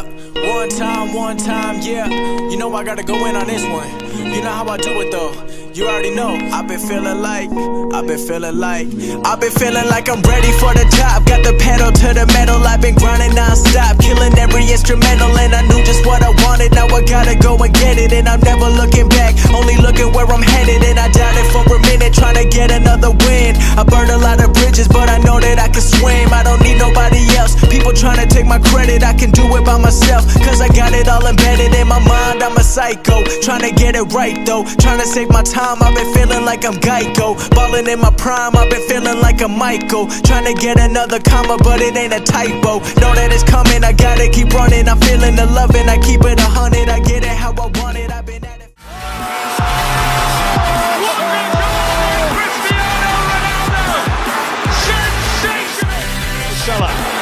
Yeah, one time, yeah. You know I gotta go in on this one. You know how I do it though. You already know. I've been feeling like I'm ready for the top. Got the pedal to the metal. I've been grinding non-stop, killing every instrumental, and I knew just what I wanted. Now I gotta go and get it, and I'm never looking back, only looking where I'm headed. And I doubted for a minute, trying to get another win. I burned a lot of bridges, but I know that I can swim. I don't need nobody else. People trying to take my credit, I can do it by myself, cause I got it all embedded in my mind. I'm a psycho, trying to get it right though, trying to save my time. I've been feeling like I'm Geico, balling in my prime. I've been feeling like I'm Michael, trying to get another comma, but it ain't a typo. Know that it's coming, I gotta keep running. I'm feeling the love and I keep it 100. I get it how I want it, I've been at it. Cristiano Ronaldo! Sensational! Salah.